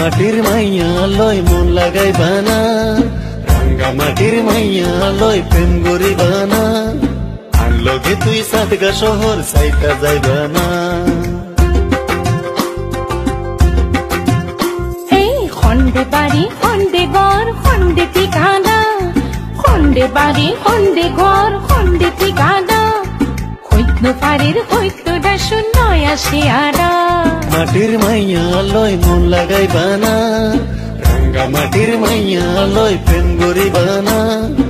মাটির মাইয়া লয় মন লাগাই বানা রাঙ্গা মাটির মাইয়া লয় প্রেম গরি বানা আনলগে তুই সাতগা শহর সাইতা যাইবানা খন্ডে বাড়ি খন্ডে ঘর খন্ডে ঠিকানা খন্ডে বাড়ি খন্ডে ঘর খন্ডে ঠিকানা হইত পারের হইত ডাসুন নয়া শিয়ারা মাটির মাইয়া লয় মন লাগাই বানা রাঙ্গা মাটির মাইয়া লয় প্রেম গরি বানা